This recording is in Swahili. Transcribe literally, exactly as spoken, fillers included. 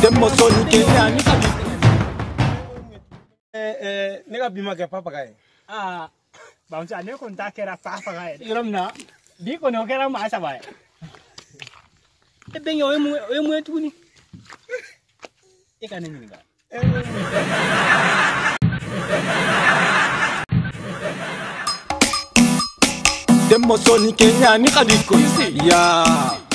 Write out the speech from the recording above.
Demo soni Kenya ni kadi. Eh eh nega bima ke papa kai. Ah, bang sa ne kon ta kera papa kai. Iram na. Di ko no kera ma sa bai. E ben yo emu emu tu ni. E kan ni ga. Demo soni Kenya ni kadi ko. Ya.